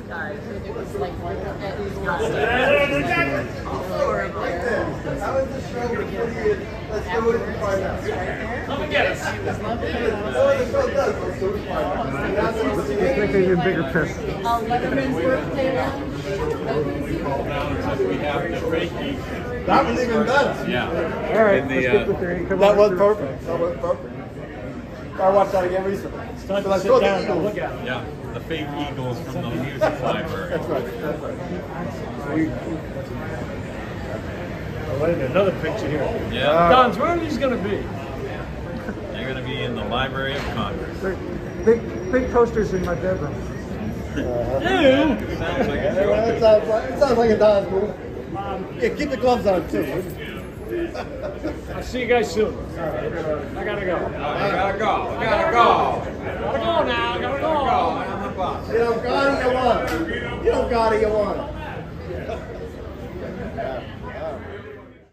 Sorry, it was like one of That was the show before you. Let's do it and find out. Come and get us. It was lovely. Oh, the show does. Let's do it and find out. I think they get bigger piss. Letterman's birthday lunch. That was even better. Yeah. All right, let's get the thing. Come That on. was perfect. That was perfect. I watched that again recently. It's time But I to saw sit the down and Eagles. look at them. Yeah. The fake eagles from the music library. That's right. That's right. Oh, wait a minute, another picture here. Yeah. Don's, where are these going to be? They're going to be in the Library of Congress. Big posters in my bedroom. Sounds like a joke. It sounds like a Don's move. Yeah, keep the gloves on too. I'll see you guys soon. I gotta go. I gotta go. I Gotta gotta go. go now. I gotta go. I'm the boss. You don't got it, you want it. You don't got it, you want it.